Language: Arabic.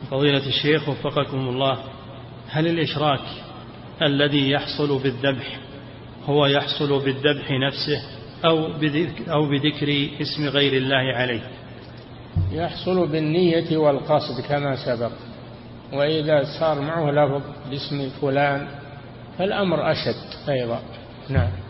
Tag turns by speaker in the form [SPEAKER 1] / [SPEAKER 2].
[SPEAKER 1] فضيلة الشيخ وفقكم الله، هل الإشراك الذي يحصل بالذبح هو يحصل بالذبح نفسه أو بذكر اسم غير الله عليه؟
[SPEAKER 2] يحصل بالنية والقصد كما سبق، وإذا صار معه لفظ باسم فلان فالأمر أشد أيضا. نعم.